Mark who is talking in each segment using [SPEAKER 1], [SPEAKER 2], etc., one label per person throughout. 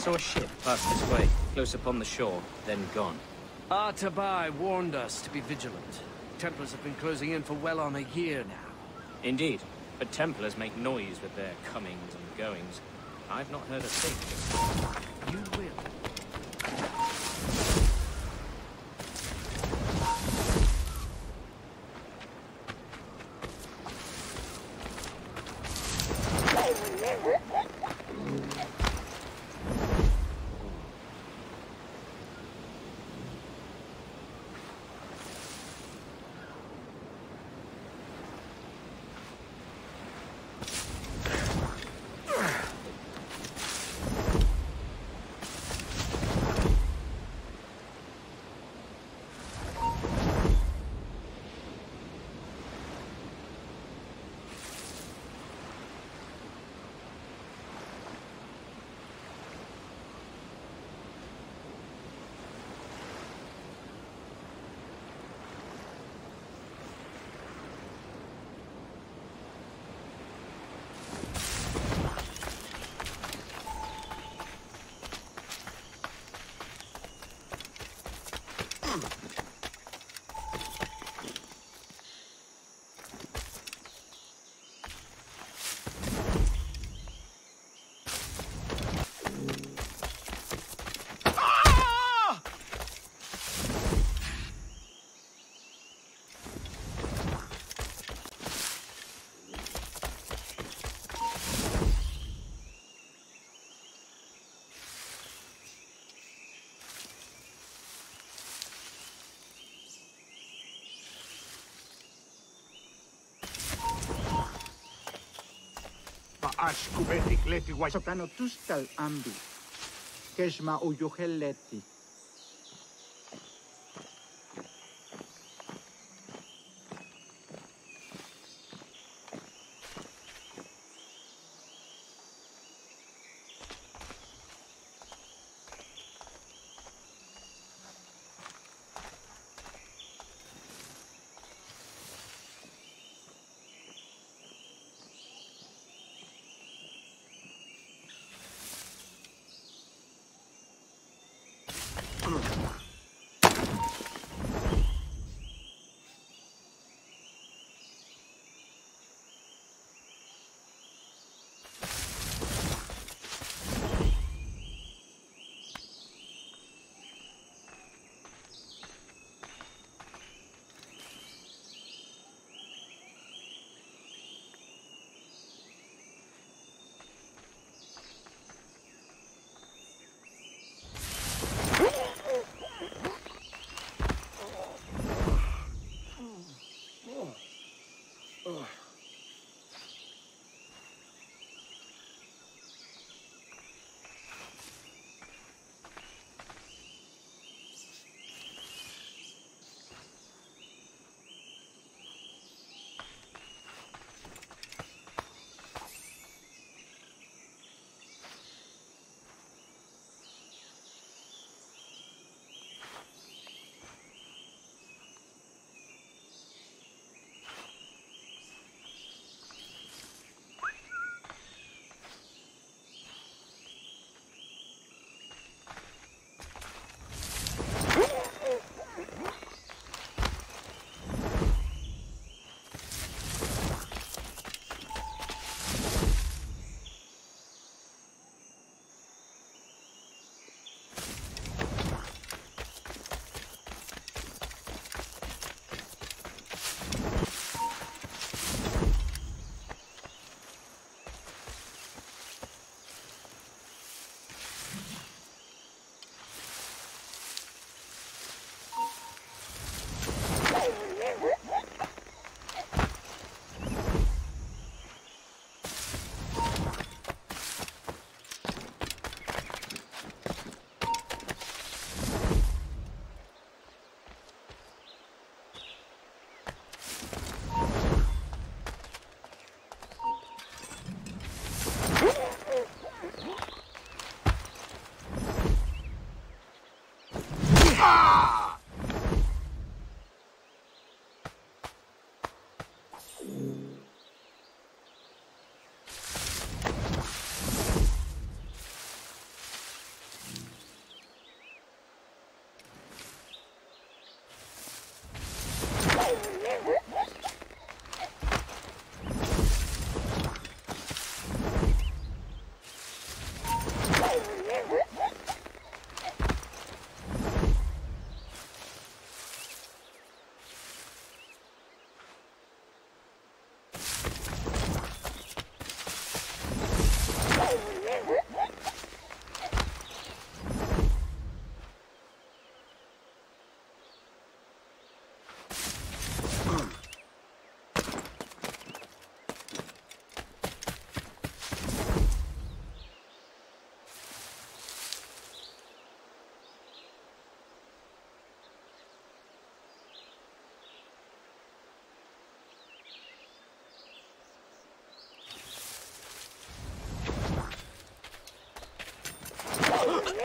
[SPEAKER 1] saw a ship pass this way, close upon the shore, then gone.
[SPEAKER 2] Artabai warned us to be vigilant. Templars have been closing in for well on a year now.
[SPEAKER 1] Indeed, but Templars make noise with their comings and goings. I've not heard a thing.
[SPEAKER 2] You will.
[SPEAKER 3] Sokano tustal ambi. Keshma uyuheleti.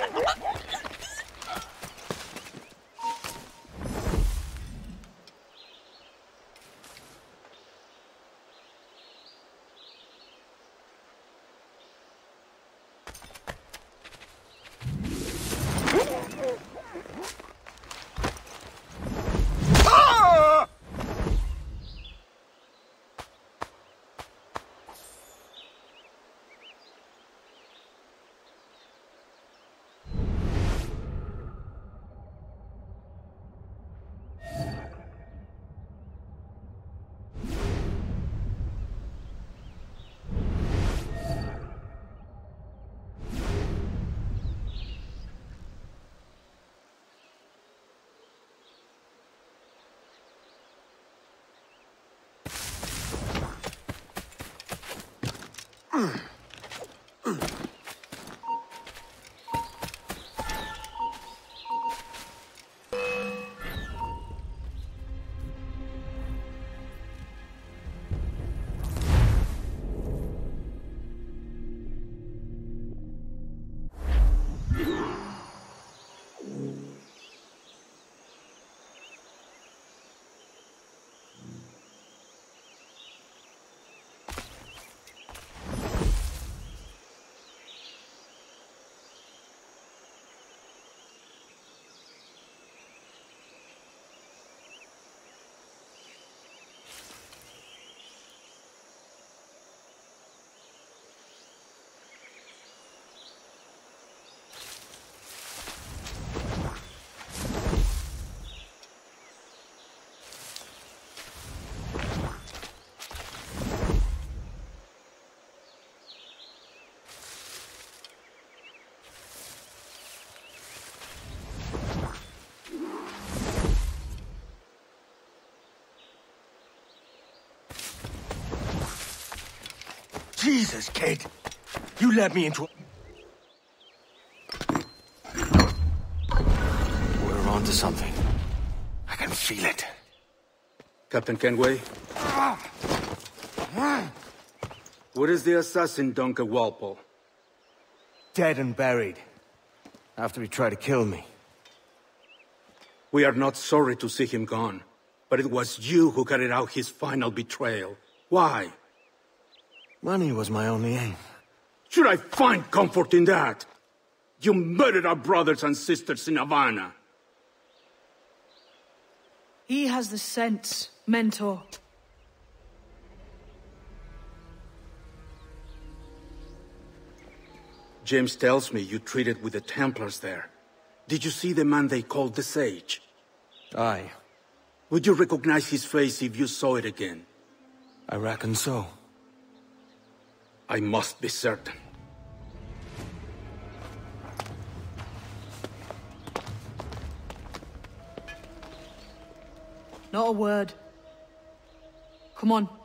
[SPEAKER 4] Jesus, kid. You led me into... We're onto something. I can feel it.
[SPEAKER 5] Captain Kenway? Where is the assassin, Duncan Walpole?
[SPEAKER 4] Dead and buried. After he tried to kill me.
[SPEAKER 5] We are not sorry to see him gone, but it was you who carried out his final betrayal. Why?
[SPEAKER 4] Money was my only aim.
[SPEAKER 5] Should I find comfort in that? You murdered our brothers and sisters in Havana.
[SPEAKER 6] He has the sense, Mentor.
[SPEAKER 5] James tells me you traded with the Templars there. Did you see the man they called the Sage?
[SPEAKER 4] Aye.
[SPEAKER 5] Would you recognize his face if you saw it again?
[SPEAKER 4] I reckon so.
[SPEAKER 5] I must be certain.
[SPEAKER 6] Not a word. Come on.